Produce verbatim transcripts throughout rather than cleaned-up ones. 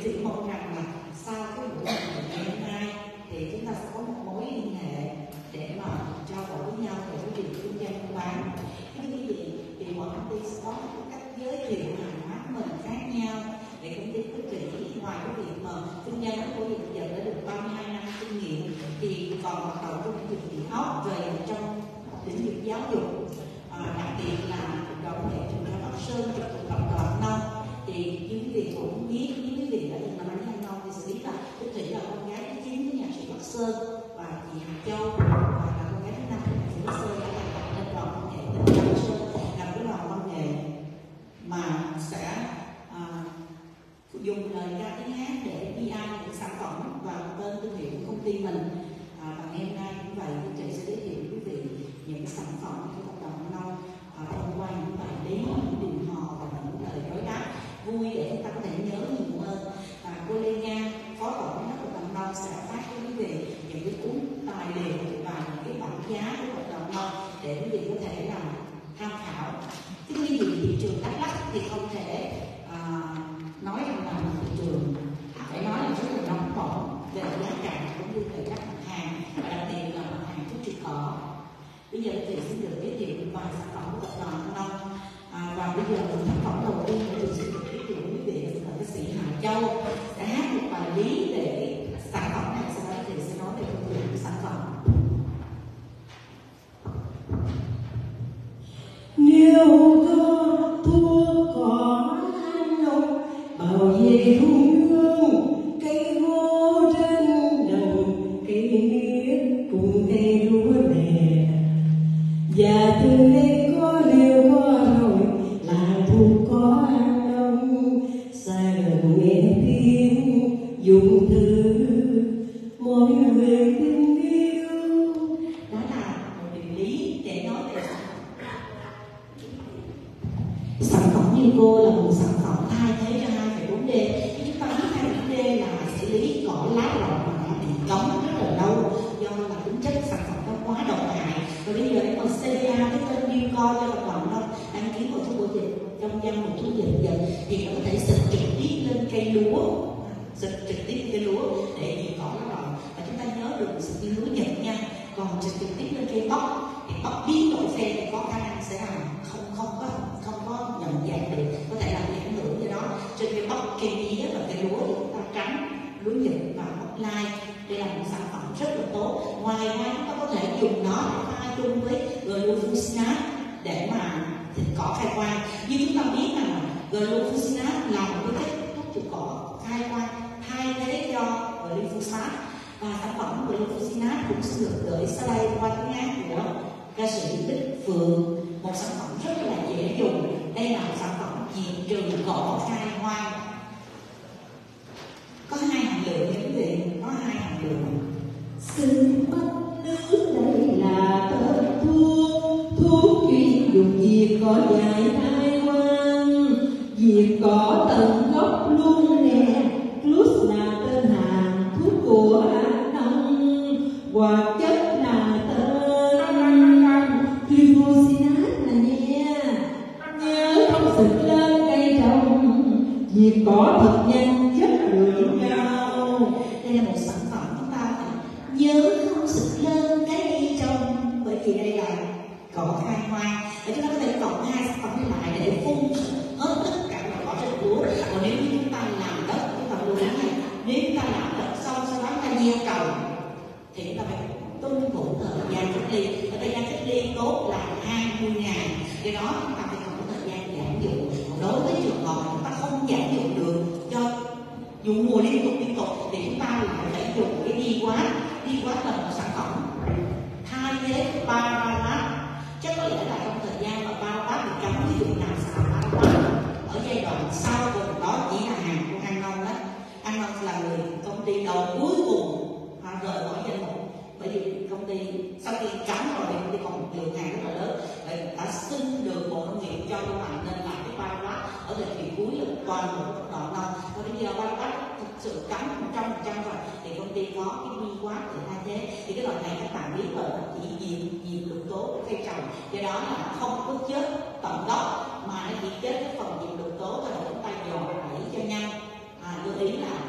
sĩ mong rằng là sau cái buổi ngày hôm nay thì chúng ta sẽ có một mối liên hệ để mà trao đổi với nhau về cái việc kinh doanh buôn bán. Thưa quý vị, thì mỗi công ty sẽ có một cách giới thiệu hàng hóa của mình khác nhau để công ty phát triển. Ngoài cái việc mà kinh doanh của bây giờ đã được ba mươi hai năm kinh nghiệm thì còn hoạt động trong lĩnh vực gì hot về trong lĩnh vực giáo dục, à, đặc biệt là đoàn nghệ trường cao Bắc Sơn trong tập đoàn Nông. Thì như quý vị cũng biết, như quý vị đã từng làm ăn với Nông thì sẽ biết là Bích Thủy là con gái thứ chín của nhạc sĩ Bắc Sơn và chị Hà Châu và là con gái thứ năm của nhạc sĩ Bắc Sơn đã thành lập nên đoàn văn nghệ tỉnh Bắc Sơn, là cái đoàn văn nghệ mà sẽ à, dùng lời ca tiếng hát để pê rờ những sản phẩm và tên thương hiệu của công ty mình. À, và ngày hôm nay cũng vậy, chị sẽ giới thiệu quý vị những sản phẩm của tập đoàn Nông à, thông qua những bài lý, những điều hò và những lời đối đáp vui để chúng ta có thể nhớ nhiều hơn. Và cô Lê Nga, phó tổng giám đốc tập đoàn Nông sẽ phát cho quý vị những cái cuốn tài liệu và những cái bảng giá của tập đoàn Nông để quý vị có thể làm tham khảo. Chứ quý vị thị trường Đắk Lắk thì không thể à, nói rằng là thị trường phải nói là rất là nóng bỏng về giá cả cũng như về các mặt hàng, và đặc biệt là mặt hàng thuốc trừ cỏ. Bây giờ thì xin được giới thiệu một vài sản phẩm của tập đoàn Nông. À, và bây giờ sản phẩm đầu tiên thì xin được giới thiệu quý vị là ca sĩ Hà Châu đã hát một bài lý để sản phẩm này, sau đó thì sẽ nói về thương hiệu của sản phẩm. Nếu có thuốc cỏ nông bảo vệ thu hương, cây ngô trên đồng, cây mía cùng cây lúa nè, và từ đây có liều có rồi là thuốc có nông, xa gần nghe tiếng dùng thử mỗi người tình yêu. Đó là một điều lý để nói về sản phẩm như cô là một sản phẩm thay thế cho hai phẩy bốn D. Chúng ta biết hai phẩy bốn D là xử lý cỏ lá rộng mà đã bị cấm rất là lâu do là tính chất sản phẩm nó quá độc hại. Và bây giờ em còn xê đê a, cái tên new co cho tập đoàn Nông đăng ký vào thuốc bổ dịch trong danh mục thuốc dịch dần thì nó có thể xịt trực tiếp lên cây lúa, xịt trực tiếp lên cây lúa để diệt cỏ lá rộng. Và chúng ta nhớ được xịt như lúa Nhật nha, còn xịt trực tiếp lên cây bắp thì bắp biến đổi gen thì có khả năng sẽ làm không không có không có nhận dạng được, có thể làm ảnh hưởng do đó trên cây bắp, cây mía và cây lúa thì chúng ta tránh lúa Nhật và bắp lai. Đây là một sản phẩm rất là tốt. Ngoài ra chúng ta có thể dùng nó để pha chung với glufosinate để mà thịt cỏ khai quang. Như chúng ta biết là glufosinate là một cái thuốc trừ cỏ khai quang thay thế cho glyphosate, và sản phẩm glufosinate cũng sẽ được gửi sau đây qua tiếng hát của ca sĩ Bích Phượng, một sản phẩm rất là dễ dùng. Đây là một sản phẩm diệt trừ cỏ khai hoang, có hai hàm lượng nha quý vị, có hai hàm lượng. Xin bắt nước đây là tên thuốc, thuốc chuyên dùng diệt cỏ dại khai hoang, diệt cỏ tận gốc luôn nè. Plus là tên hàng thuốc của Nông, hoạt chất là tên glufosinate là nha. Nhớ không xịt lên cây trồng, diệt cỏ thật nhanh, chất lượng cao. Đây là một sản phẩm chúng ta phải nhớ không xịt lên cái cây trồng, bởi vì đây là cỏ khai hoang. Và chúng ta có thể cộng hai sản phẩm này lại để phun hết tất cả loại cỏ trên lúa. Còn nếu như chúng ta làm đất, chúng ta lưu ý này, nếu chúng ta làm đất xong sau đó chúng ta gieo trồng thì chúng ta phải tuân thủ thời gian cách ly. Và thời gian cách ly tốt là hai mươi ngày, do đó chúng ta phải có thời gian giảm dụng. Còn đối với trường hợp chúng ta không giảm dụng được do dùng mùa liên tục liên tục thì chúng ta lại phải dùng cái đi quá. Đi quá là một sản phẩm thay thế Paraquat. Chắc có lẽ là trong thời gian mà Paraquat bị cấm ví dụ nào xài Paraquat ở giai đoạn sau cùng đó chỉ là hàng của An Nông đó. An Nông là người công ty đầu cuối cùng à, rời khỏi danh mục, bởi vì công ty sau khi cấm rồi thì công ty còn một lượng hàng rất là lớn, và đã xin được Bộ Nông nghiệp cho các bạn nên làm cái Paraquat ở thời kỳ cuối là toàn bộ tập đoàn Nông. Và bây giờ Paraquat thực sự cấm một trăm phần trăm rồi thì công ty có cái quy quát để thay thế. Thì cái loại này các bạn biết rồi, nó chỉ diệt diệt độc tố của cây trồng, do đó là không có chết tận gốc mà nó chỉ chết cái phần diệt độc tố thôi, là chúng ta dò đẩy cho nhanh. À, lưu ý là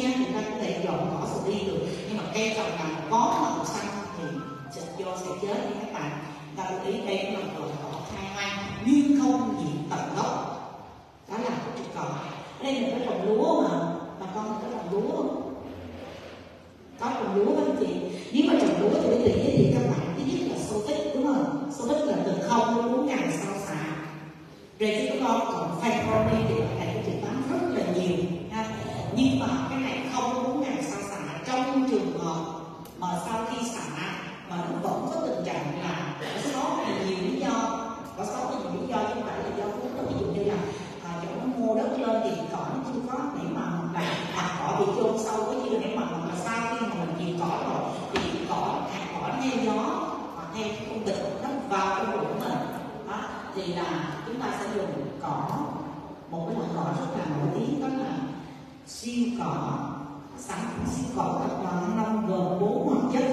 ha, chúng ta có thể dọn cỏ rồi đi được, nhưng mà cây trồng nào có màu xanh thì sẽ vô sẽ chết nha các bạn. Ta lưu ý đây là loại cỏ khai hoang nhưng không nhiễm tận gốc, đó là cái trồng cỏ. Ở đây mình có trồng lúa mà bà con mình có trồng lúa không? Có trồng lúa với chị. Nếu mà trồng lúa thì để giới thiệu các bạn, thứ nhất là số tích, đúng không? Số tích là từ không đến bốn ngàn sao xạ. Rồi chúng con còn February thì này cái chữ tám rất là nhiều ha. Nhưng mà cái này không đến bốn ngàn sao xạ trong trường hợp mà sau khi xả mà nó vẫn có tình trạng là có sáu là nhiều lý do, có sáu là nhiều lý do chứ không phải là do thuốc. Ví dụ như là à, chỗ nó mua đất lên thì cỏ nó chưa có nảy mầm, hoặc là hạt cỏ bị chôn sâu có chưa nảy mầm, mà sau khi mà mình chịu cỏ rồi thì cỏ hạt cỏ nó theo gió hoặc theo không bình nó vào cái ruộng của mình đó, thì là chúng ta sẽ dùng cỏ, một cái loại cỏ rất là nổi tiếng đó là siêu cỏ, sản phẩm siêu cỏ tập đoàn nông gồm bốn hoạt chất.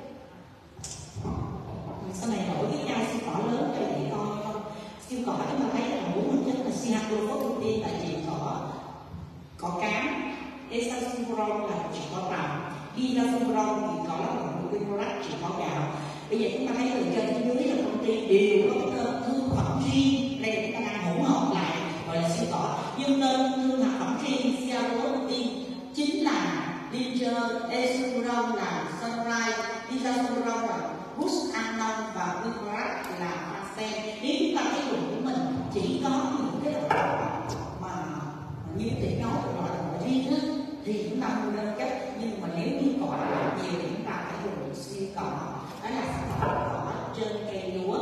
Sau này nổi với nhau siêu cỏ lớn cho chị coi không? Siêu cỏ chúng ta thấy là bốn hoạt chất là cyanophosphine là chỉ cỏ cỏ cám, Desalfuron là chỉ có tàu, Diasulfuron thì có là Glucorat chỉ có gạo. Bây giờ chúng ta thấy từ trên đến dưới là công ty đều có cái tên thương phẩm riêng, đây là chúng ta đang hỗn hợp lại gọi là siêu cỏ. Nhưng tên thương phẩm riêng cyanophosphine chính là Desalfuron là Sunrise, Diasulfuron là Bush Anon và Glucorat là Arsen. Nếu chúng ta thấy dùng của mình chỉ có những cái loại mà như chị nói loại loại riêng á thì chúng ta mua đơn chất, nhưng mà nếu như cỏ nhiều thì chúng ta phải dùng siêu cỏ, đó là sản phẩm cỏ trên cây lúa.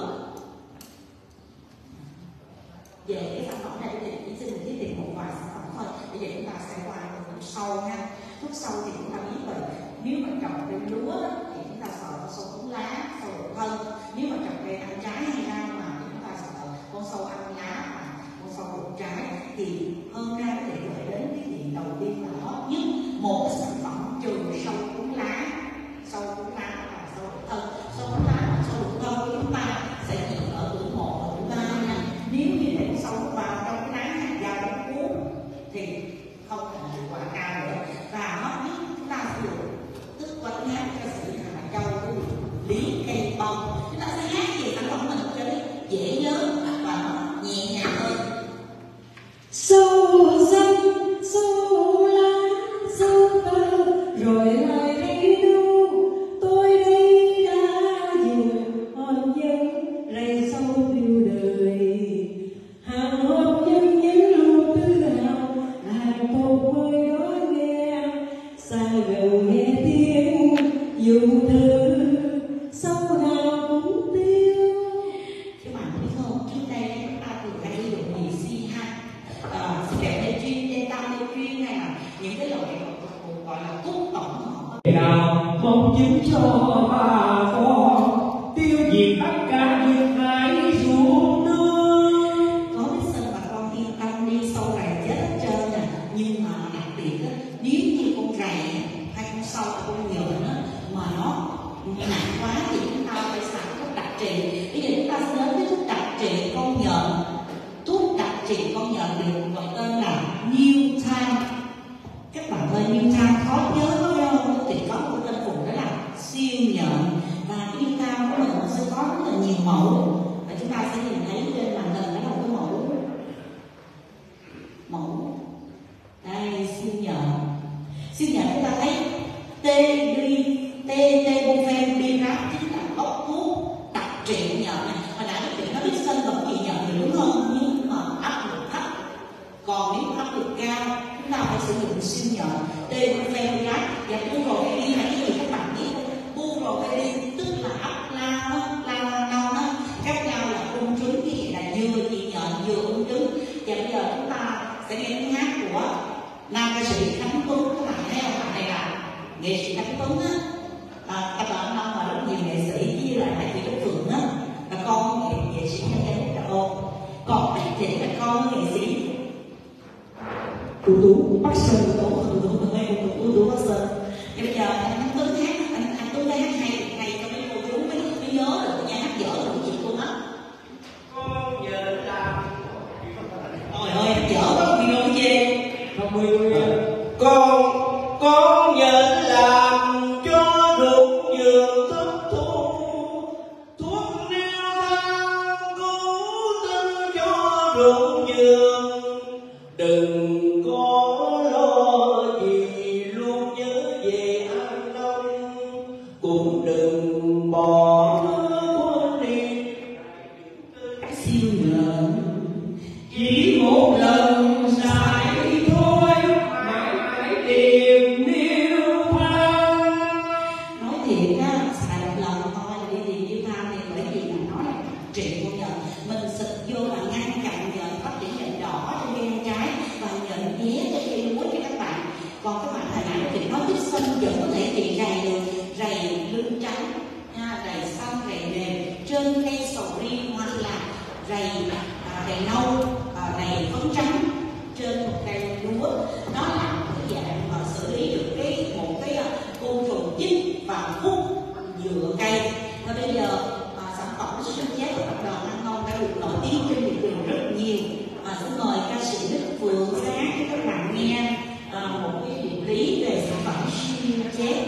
Về cái sản phẩm này thì chỉ xin mình giới thiệu một vài sản phẩm thôi. Bây giờ chúng ta sẽ qua thuốc sâu ha. Thuốc sâu thì chúng ta biết rồi, nếu mà trồng cây lúa thì chúng ta sợ sâu cuốn lá, sâu đục thân. Nếu mà trồng cây ăn trái hay rau mà chúng ta sợ con sâu ăn lá và con sâu đục trái, thì hơn ra có thể gửi đến cái chuyện đầu tiên là hot nhất một sản phẩm trừ sâu cuốn lá, sâu cuốn lá và sâu đục thân. Sâu cuốn lá và sâu đục thân của chúng ta sẽ chỉ ở tuổi một và tuổi ba nha. Nếu như để sâu vào trong cái lá hạt da đóng cuốn thì không thành hiệu quả cao nữa. Và hot nhất chúng ta sử dụng tức quanh hát cho sự hạt châu của lý cây bông. Chúng ta sẽ hát về sản phẩm mình cho nó dễ nhớ và nó nhẹ nhàng hơn. Sâu xanh, sâu lá, sâu tơ, rồi lại thấy đâu tôi đây đã vừa hòn dân rầy sâu tiêu đời. Hàng hôn dân nhớ luôn tự hào, hàng một hơi đó nghe, xa gần nghe tiếng dù thơ, sâu nào cũng tiêu. Các bạn biết không, trước đây chúng ta thường hay sử dụng nhiều xi ha, Depetrin, Detamethrin hay là những cái loại gọi là thuốc tổng hợp. Nào mong chứng cho bà con tiêu diệt tất cả những hại ruộng nước. Có biết xin bà con yên tâm đi, sâu rầy chết hết trơn nè. Nhưng mà đặc biệt á, nếu như con rầy hay con sâu con nhện á mà nó nặng quá thì chúng ta phải xài thuốc đặc trị. Bây giờ chúng ta sẽ đến với thuốc đặc trị con nhện. Thuốc đặc trị con nhện được gọi tên là Newtown. Các bạn ơi, Newtown khó nhớ phải không? Thì có một tên phụ đó là siêu nhện. Và cái Newtown của mình nó sẽ có rất là nhiều mẫu. Và chúng ta sẽ nhìn thấy trên màn hình đó là cái mẫu mẫu đây, siêu nhện. Siêu nhện chúng ta thấy T T Tebufen Birat chính là gốc thuốc đặc trị nhện này. Hồi nãy chị nó biết sinh vật gì nhện thì đúng không? Nhưng mà áp lực thấp, còn nếu áp lực cao chúng ta phải sử dụng siêu nhện Tebufen Birat và Bupropion là cái gì các bạn biết không? Bupropion tức là ấp lao lao non á, các nhau là ung trứng, cái gì là vừa chị nhện vừa ung trứng. Và bây giờ chúng ta sẽ nghe tiếng hát của nam ca sĩ Khánh Tuấn. Các bạn thấy không? Bạn này là nghệ sĩ Khánh Tuấn á, à, các bạn năm mà rất nhiều nghệ sĩ như là Hải Thị Trúc Phượng á là con nghệ, nghệ sĩ Khánh Tuấn là ô, còn Bạch Thị là con nghệ sĩ Tú Tú Bắc Sơn. Tú Tú Tú Tú Tú Tú Bắc Sơn. Thì bây giờ anh Khánh Tuấn hát, anh anh Tuấn hát hay hay cho mấy cô chú mới mới nhớ được cái nhà hát dở của chị luôn á. Con giờ làm Trời ơi, dở quá video gì? không mươi con con xanh vẫn có thể bị rầy được, rầy lưng trắng, rầy xanh, rầy mềm trên cây sầu riêng, hoặc là rầy à, rầy nâu, à, rầy phấn trắng trên một cây lúa. Nó là một cái dạng mà xử lý được cái một cái côn trùng chích và hút dựa cây. Và bây giờ à, sản phẩm sinh chế của tập đoàn An Nông đã được nổi tiếng trên thị trường rất nhiều. À, xin mời ca sĩ Đức Phượng sáng cho các bạn nghe à, một cái định lý về sản phẩm sinh chế.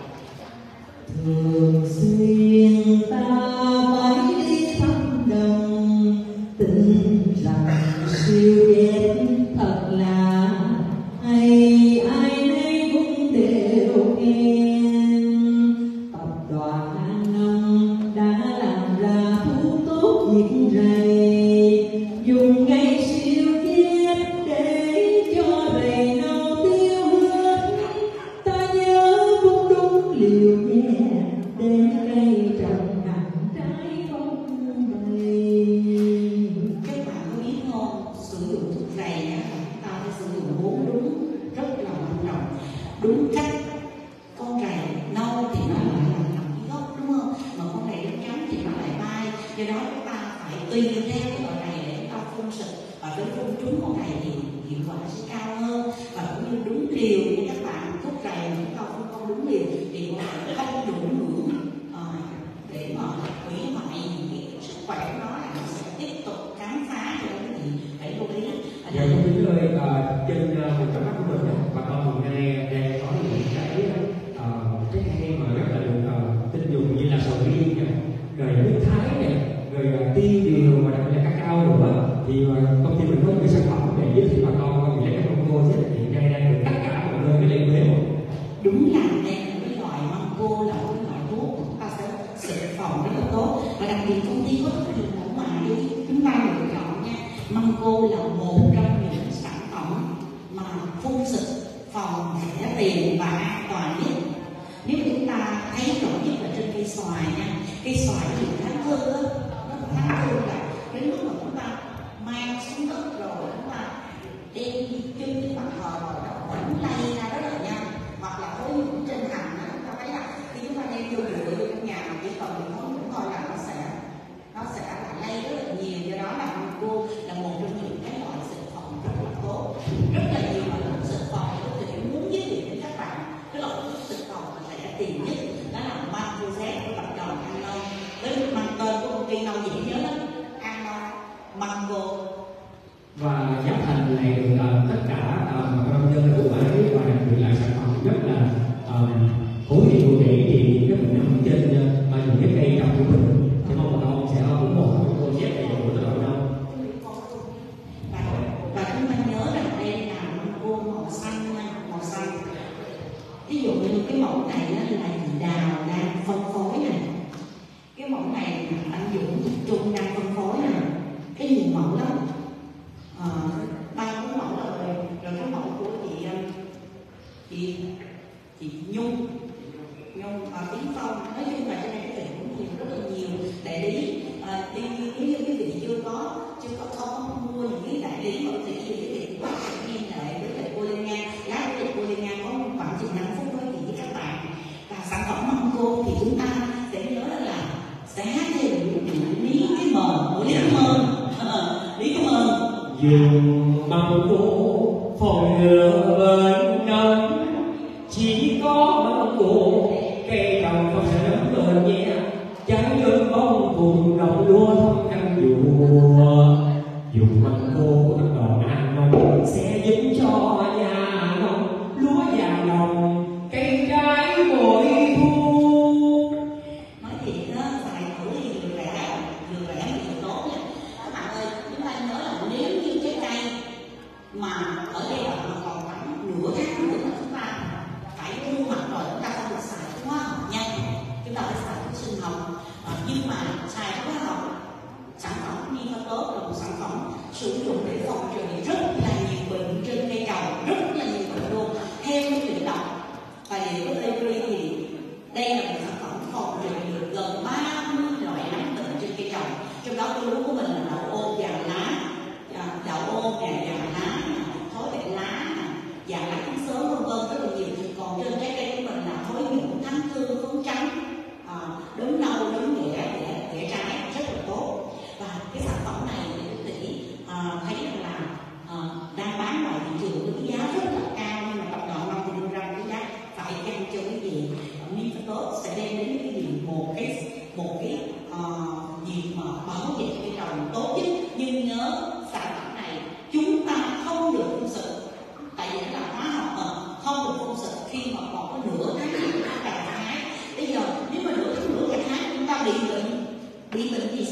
Thường xuyên ta phải đi thăm đồng, tin rằng siêu đẹp thật là hay, ai nấy cũng đều khen. Tập đoàn An Nông đã làm ra thuốc tốt diệt rầy, dùng cây siêu chết để cho rầy nâu tiêu hết. Ta nhớ phút đúng liều nhẹ để cây trồng hẳn trái không đầy. Các bạn có biết không, sử dụng thuốc rầy á, chúng ta phải sử dụng vốn đúng, rất là quan trọng, đúng cách. Con rầy nâu thì nó lại là nằm dưới gốc, đúng không? Mà con rầy nó trắng thì nó lại bay. Do đó chúng ta phải tùy theo cái loại rầy để chúng ta phun xịt, và với phun trúng con rầy thì hiệu quả sẽ cao hơn. Và cũng như đúng liều của các bạn, thuốc rầy mà chúng ta phun không đúng liều thì nó sẽ không đủ ngưỡng à, để mà hủy hoại những cái sức khỏe của nó, là nó sẽ tiếp tục khám phá cho cái gì phải lưu ý. Ở Dạ, đây con kính ơi, trên một trong mắt của mình á, bà con hiện nay đang có những cái uh, cái hay mà rất là được uh, tin dùng như là sầu riêng nè, rồi nước thái nè, rồi uh, tiêu điều và đặc biệt là cacao nữa. Thì uh, công ty mình có những cái sản phẩm để giới thiệu bà con vì lẽ các cô sẽ hiện nay đang được tất cả mọi nơi cái lên huế. đúng là đây là cái loại mango, là cái loại thuốc chúng ta sẽ xịt phòng rất là tốt, và đặc biệt công ty có rất nhiều mẫu mã để chúng ta lựa chọn nha. Mango là một trong những sản phẩm mà phun xịt phòng rẻ tiền và an toàn nhất. Nếu chúng ta thấy rõ nhất là trên cây xoài nha, cây xoài nó bị kháng thương á, nó kháng thương là đến lúc mà chúng ta mang xuống đất rồi chúng ta đem đi chân trên bàn thờ rồi nó vẫn lây ra rất là nhanh, hoặc là với những trên hành đó, chúng ta thấy là khi chúng ta đem vô rửa vô trong nhà mà chỉ cần mình không cũng thôi là nó sẽ nó sẽ là lây rất là nhiều. Do đó là mango là một trong những cái loại xịt phòng rất là tốt, rất là nhiều loại thuốc xịt phòng. Tôi thì muốn giới thiệu với các bạn cái loại thuốc xịt phòng mà rẻ tiền nhất, đó là Mango Z của tập đoàn An Nông. Với mang tên của công ty Nông dễ nhớ lắm, An Nông Mango. Và giá thành này được uh, tất cả uh, nông dân ưu ái, và đặc biệt là sản phẩm rất là hữu hiệu cụ thể thì rất là nằm trên uh, những cái cây trồng của mình. Thì mong bà con sẽ ủng hộ Mango Z này của tập đoàn Nông. Và, và chúng ta nhớ rằng đây là mango màu xanh nha, màu xanh. Ví dụ như cái mẫu này là chị Đào đang phân phối này, cái mẫu này anh Dũng Trung đang phân phối này, cái nhiều mẫu lắm. À, ba bốn mẫu rồi, rồi cái mẫu của chị chị chị Nhung Nhung à, Tiến Phong. Nói chung là trên này cái cũng nhiều, rất là nhiều đại lý. À, đi nếu như quý vị chưa có chưa có không mua những cái đại lý mà thì quý vị quá sẽ liên hệ với lại cô Lê Nga. Lát với cô Lê Nga có khoảng chừng năm phút nói chuyện với các bạn. Và sản phẩm mango thì chúng ta sẽ nhớ là sẽ hát theo lý cái mờ, lý cái mờ, lý cái mờ. Dùng mango phòng ngừa bệnh nấm, chỉ có mango cây trồng không sẽ nấm lên nhé, trái lớn bông cùng đồng lúa thăm năm mùa. Dùng mango của tập đoàn An Nông sẽ giúp cho nhà nông lúa già đồng, cây trái bội thu. Nói thiệt đó, xài thử thì vừa rẻ, vừa rẻ mà vừa tốt nha. Các bạn ơi, chúng ta nhớ là nếu như trái cây mà ở giai đoạn mà còn khoảng nửa tháng nữa chúng ta phải thu hoạch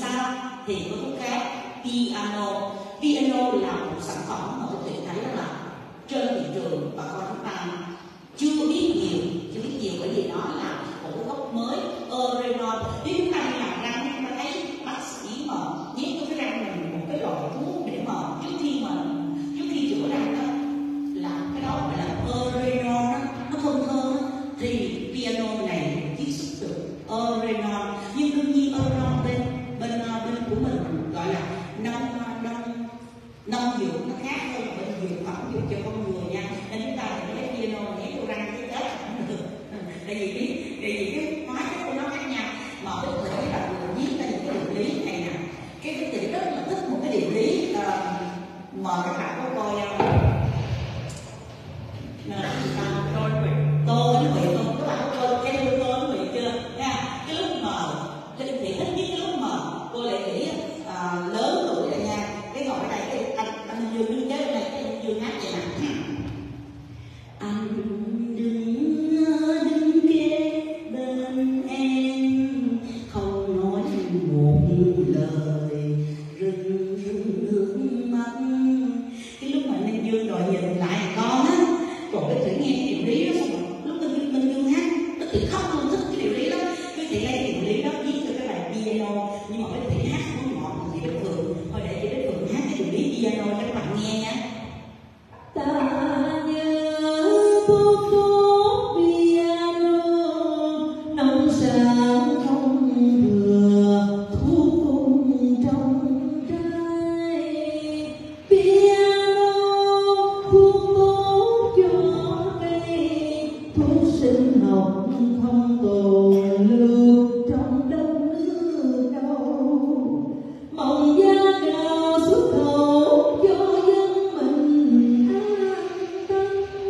sau thì có thuốc khác, piano. Piano là một sản phẩm mà tôi thấy đó là trên thị trường bà con chúng ta chưa biết nhiều, chưa biết nhiều bởi vì nó là một cái gốc mới, Eurenon. Nếu chúng ta đi làm răng, chúng ta thấy bác sĩ mà nhét cho cái răng mình một cái loại thuốc để mà trước khi mà trước khi chữa răng đó, là cái đó gọi là Eurenon đó, nó thơm thơm đó. Thì piano này chiết xuất từ Eurenon, nhưng đương nhiên Eurenon bên bên bên của mình gọi là nông nông nông dược nó khác hơn bên dược phẩm dược cho con người nha, nên chúng ta phải lấy piano nhét vô răng cái chết không được, tại vì cái tại vì cái hóa chất của nó khác nhau. Mà cái thể là vừa viết ra những cái định lý này nè, cái cái chị rất là thích một cái định lý uh, mà các bạn có coi uh, tôi tôi Huệ không, các bạn có coi cái tôi tôi Huệ chưa nha? Cái lúc mà Linh Thị thích nhất cái lúc mà cô Lệ Thủy uh, lớn tuổi rồi nha, cái ngồi ở đây cái anh anh Dương đứng kế này, cái anh Dương hát vậy nè, anh đừng đứng kế bên em không nói một lời rưng rưng nước mắt. Cái lúc mà anh Dương đòi nhìn lại con á, còn cái thử nghe cái điều lý đó xong rồi lúc mình mình Dương hát nó thì khóc luôn, thích cái điều lý đó. Cái chị lấy điều lý đó viết cho cái bài piano, nhưng mà cái chị hát không ngọt chị Bích Phượng. Thôi để chị Bích Phượng hát cái điều lý piano cho các bạn nghe nha. Ta nhớ phố phố piano nông sáng không vừa thuốc cung trong trái. Piano thuốc tốt cho cây, thuốc sinh học không tồn lưu trong đất nước đâu. Mong giá cao xuất khẩu cho dân mình an tâm.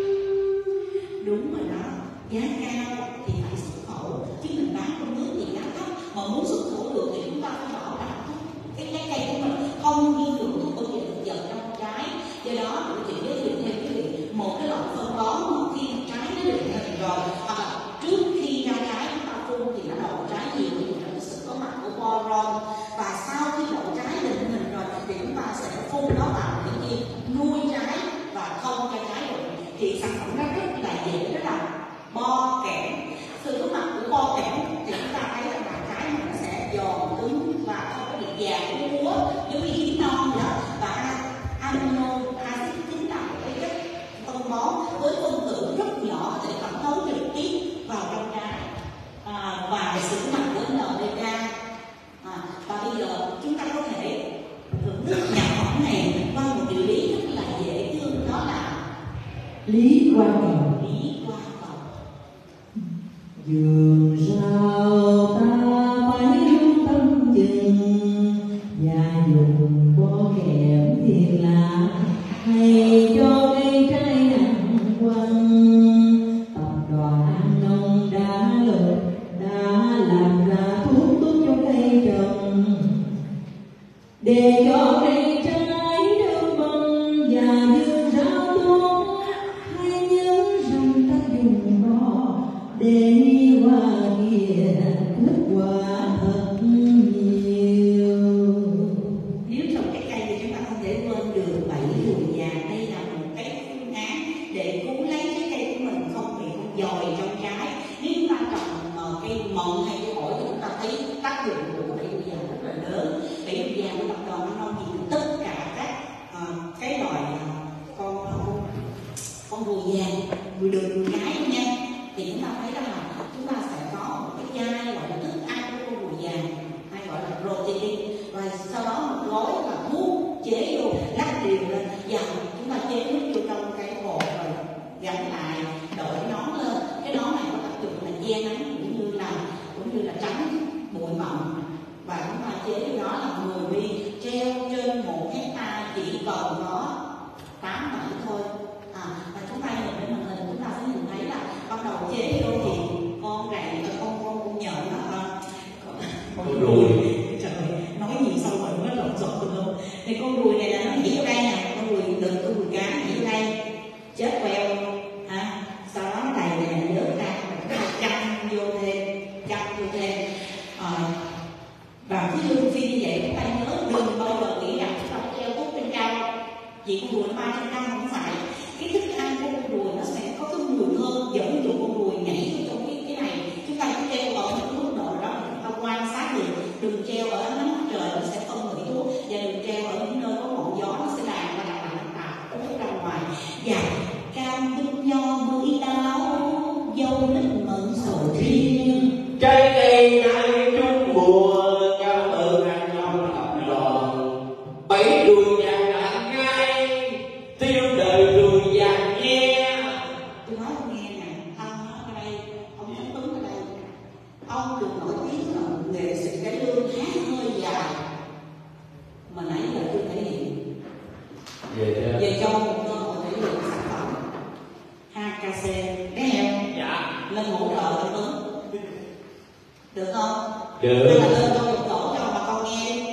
Đúng rồi đó, giá cao thì phải xuất khẩu, chứ mình bán trong nước thì giá thấp. Mà muốn xuất khẩu được thì chúng ta phải bảo đảm cái trái cây của mình không ghi được những câu chuyện thực vật trong trái. Do đó tôi chỉ giới thiệu thêm quý vị một cái loại phân bón mà khi trái nó được hình rồi, hoặc là trước khi ra trái chúng ta phun thì nó đậu trái nhiều thì nó có sự có mặt của boron, và sau khi đậu trái định hình rồi thì chúng ta sẽ phun nó vào để chi nuôi trái và không cho trái được. Thì sản phẩm nó rất là dễ, đó là bo kẽm. Sự có mặt của bo kẽm thì chúng ta thấy là trái nó sẽ giòn cứng và không có bị già của múa giống như hiến non vậy đó. Và amino acid chính là một cái chất phân bón với phân tử rất nhỏ để thẩm thấu trực tiếp vào trong trái, à, và sự có mặt của en pê ca. À, và bây giờ chúng ta có thể thưởng thức nhạc phẩm này qua một điều lý rất là dễ thương, đó là Lý Quang Cầu. Lý Quang Cầu. Vườn rau ta phải lưu tâm chừng, và dùng bo kẽm thiệt là hay cho cây trái nặng quăng. Tập đoàn nông đã lực đã làm ra thuốc tốt cho cây trồng, để cho cây trái đơm bông và vườn rau tốt. Hãy nhớ rằng ta dùng bò để đi qua kia kết quả thật nhiều. Nếu trồng cái cây thì chúng ta không thể quên đường bẫy ruồi già. Đây là một cái phương án để cứu lấy cái cây của mình không bị con dòi trong trái. Nếu chúng ta trồng uh, cây mận hay cây ổi thì chúng ta thấy tác dụng của bẫy ruồi già rất là lớn. Bẫy ruồi già của tập đoàn An Nông thì tất cả các uh, cái loài uh, con con con ruồi già, ruồi đường, ruồi cái nha, thì chúng ta thấy rằng là chúng ta sẽ có một cái chai gọi là thức ăn của con ruồi già hay gọi là protein, và sau đó một gói là thuốc chế vô lắc đều lên và chúng ta chế nước vô trong cái bột rồi gắn lại đội nón lên. Cái nón này có tác dụng là che nắng cũng như là cũng như là tránh bụi mặn, và chúng ta chế vô đó là mười bi treo trên một hectare, chỉ cần có tám bảy thôi. À, và chúng ta nhìn lên màn hình chúng ta sẽ nhìn thấy là bắt đầu chế vô thì con rầy và con con con nhện đó, con, con ruồi, trời nói nhiều xong rồi nó lộn xộn tùm lum. Thì con ruồi này là nó nhảy vô đây nè, con ruồi đực, con ruồi cá nhảy vô đây chết queo ha. Sau đó nó đầy này nó vớt ra, chúng ta chăm vô thêm chăm vô thêm à, và cứ như phim như vậy tô nức mận sầu riêng. Trái cây nay trúng mùa, cảm ơn anh ông tập đoàn. Bảy đuôi vàng đạn ngay, tiêu đời đuôi vàng nghe. Tôi nói ông nghe nè, ông ở đây, ông Thánh Tuấn ở đây, ông được nổi tiếng là nghệ sĩ cải lương hát hơi dài, mà nãy giờ tôi thể hiện Về về cho một cơ hội thể hiện sản phẩm hát ca xê đấy em. dạ. Lên hỗ trợ Thánh Tuấn được không? Được. Hay là lên cho một tổ cho bà con nghe đi.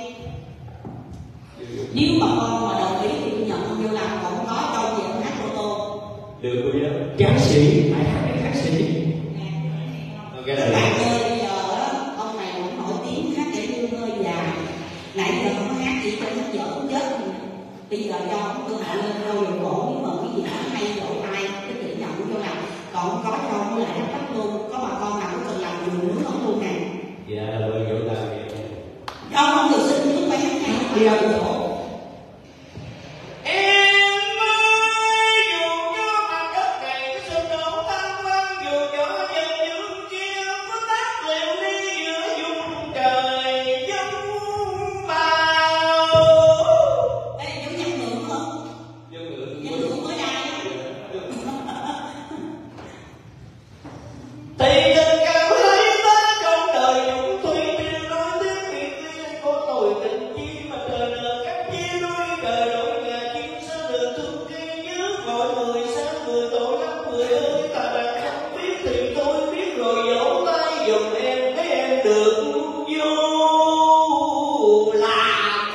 Nếu bà con mà đồng ý thì tôi nhận ông vô làm, còn không có đâu thì ông hát ô tô. Được cô giáo. Ca sĩ, phải hát cái ca sĩ. Ok Các bạn ơi, bây giờ á, ông này cũng nổi tiếng hát cải lương hơi dài. Nãy giờ không có hát gì cho nó dở cũng chết. Bây giờ cho ông cơ hội lên đôi đường cổ, nhưng mà cái gì đó hay lỗ tai, cái chữ nhận vô làm. Còn không có cho ông lại đắp đắp luôn. Có bà con nào cũng cần làm đường nướng ông luôn nè. Dạ, rồi vô tay. Ông không được xin nước phải hát hát đi đâu chỗ. Em ơi, dù cho mặt đất này sụp đổ tan quang, dù cho dân dương kia có tác lều đi giữa vùng trời giống bao. Ê, vô nhân ngưỡng không? Dân ngữ. Nhân ngưỡng mới đây. Thì tình cảm thấy tới trong đời chúng tôi tiêu nói tiếng biệt ly có tội tình chi mà trời nợ cách chia đôi đời đổi nhà chim sao được thương kia nhớ mọi người sao người tội lắm người ơi ta đang không biết thì tôi biết rồi vỗ tay giùm em để em được vô làm.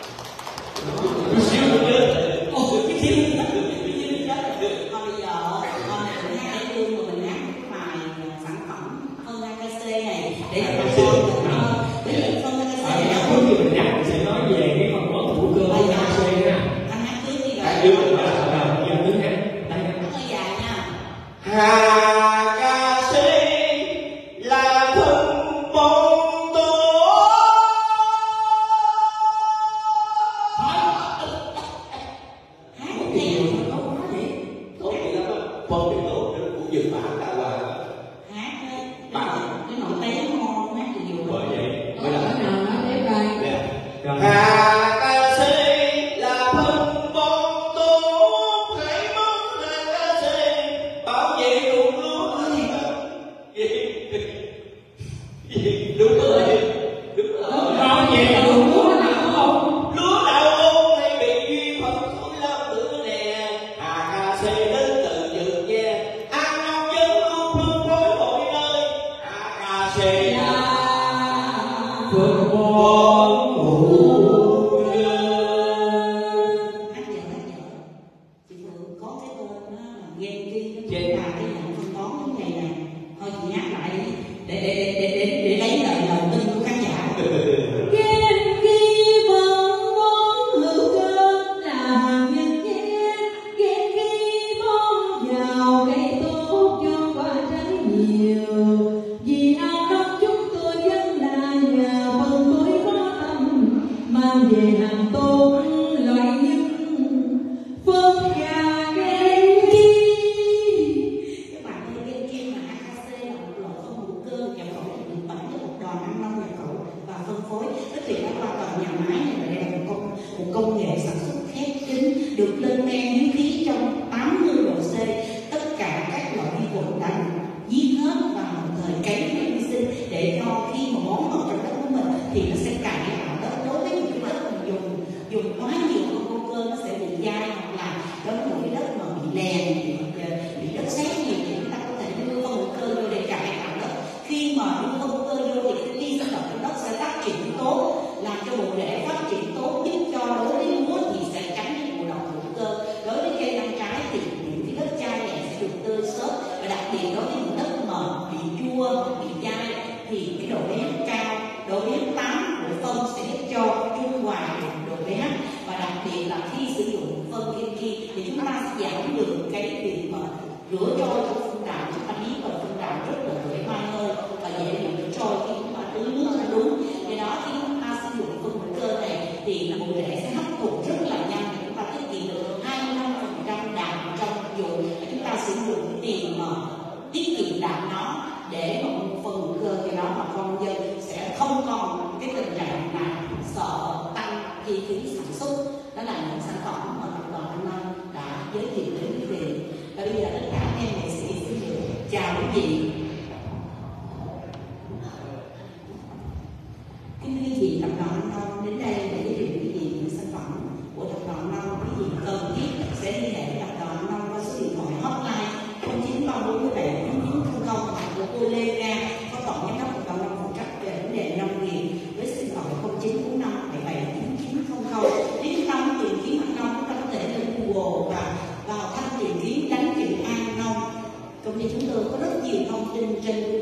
Siêu chưa? Ồ, cái siêu cái siêu chết. Thôi bây giờ con này mình hát cải lương mà mình hát cái bài sản phẩm hơn a ca xê này để cho bà con để cho hơn a ca xê này Trước khi mình nhắc mình sẽ nói về cái phần món hữu cơ của ca xê nha. anh hát trước đi Hát rồi. trước rồi đó, giờ đứng hát. Đây. Hơi dài nha. Hà ca sĩ là thân bóng tố. Hát một theo mà có quá vậy. Tốt thì lắm á, phân thì tốt, nó cũng dừng bản đã qua. Hát cái nổi tiếng ngon hát thì nhiều. Bởi vậy, Có mới lẽ là nào nói tiếp đây. nè. Hà ca sĩ là thân bóng tố, hãy mong là ca sĩ bảo vệ ruộng lúa. Gì? Gì? Đúng rồi, đúng rồi. Bảo vệ ruộng lúa nào không? Lúa đạo ôn hay bị duy phật suối lao tử nè. Hà ca sĩ đến từ Dược Nha, ăn nông dân luôn phương phối mọi nơi. Hà ca sĩ là phương bón hữu cơ. Hát giờ hát giờ chị Phượng có cái tên đó là ghen ghi nó Trên. trên là cái nhận phân bón cái ngày này. Thôi chị nhắc lại đi để để để để để, để lấy lời lời tin của khán giả. Ghen ghi phân bón hữu cơ là hàng nhân nhé. Ghen ghi bón vào cây tốt cho quả trái nhiều. Vì ao đất chúng tôi vẫn là nhà phân phối có tâm, mang về hàng tốt loại nhất phân gà ghen ghi. Các bạn ơi, ghen ghi mà a ca xê là một loại phân hữu cơ nhập khẩu từ Nhật Bản với một đoàn ăn nông nhập khẩu và phân phối. Tức thì đã qua toàn nhà máy này là đây là một công một công nghệ sản xuất khép kín được lên men dưới khí trong tám mươi độ C. Tất cả các loại vi khuẩn đã được giết hết vào để mà một phần cơ cái đó mà con dân sẽ không còn cái tình trạng là sợ tăng chi phí sản xuất. Đó là những sản phẩm mà tập đoàn An Nam đã giới thiệu đến quý vị. Và bây giờ tất cả các em nghệ sĩ xin được chào quý vị. Kính thưa quý vị, tập đoàn An Nam đến đây để giới thiệu quý vị những sản phẩm của tập đoàn An Nam. Quý vị cần thiết sẽ liên hệ với tập đoàn An Nam qua số điện thoại hotline không chín ba bốn bảy chín chín không không hoặc của cô Lê Nga, phó tổng giám đốc tập đoàn An Nam phụ trách về vấn đề nông nghiệp, với số điện thoại không chín bốn năm bảy bảy chín chín không không. Nếu chúng ta muốn tìm kiếm An Nam, chúng ta có thể lên Google và vào thanh tìm kiếm đánh chữ An Nam. Công ty chúng tôi có rất nhiều thông tin trên